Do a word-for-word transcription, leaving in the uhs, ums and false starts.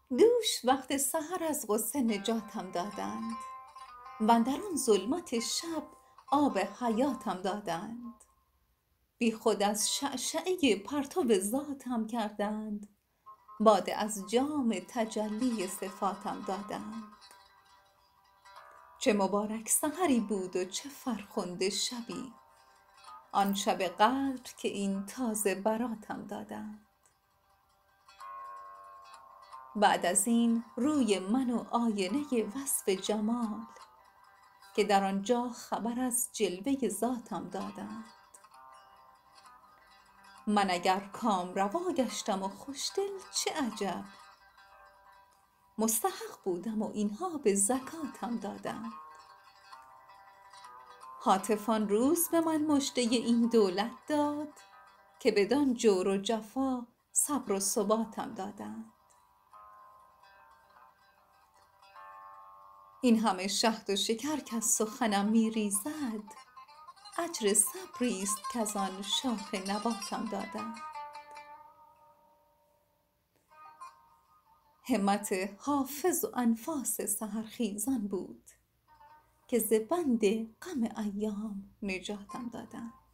دوش وقت سحر از غصه نجاتم دادند واندر آن ظلمت شب آب حیاتم دادند. بی خود از شعشعه پرتو ذاتم کردند، باده از جام تجلی صفاتم دادند. چه مبارک سحری بود و چه فرخنده شبی، آن شب قدر که این تازه براتم دادند. بعد از این روی من و آینه وصف جمال، که در آنجا خبر از جلوه ذاتم دادند. من اگر کامروا گشتم و خوشدل چه عجب، مستحق بودم و اینها به زکاتم دادند. هاتف آن روز به من مژده این دولت داد، که بدان جور و جفا صبر و ثباتم دادند. این همه شهد و شکر کز سخنم می ریزد، اجر صبری است کز آن شاخ نباتم دادند. همت حافظ و انفاس سحرخیزان بود، که ز بند غم ایام نجاتم دادند.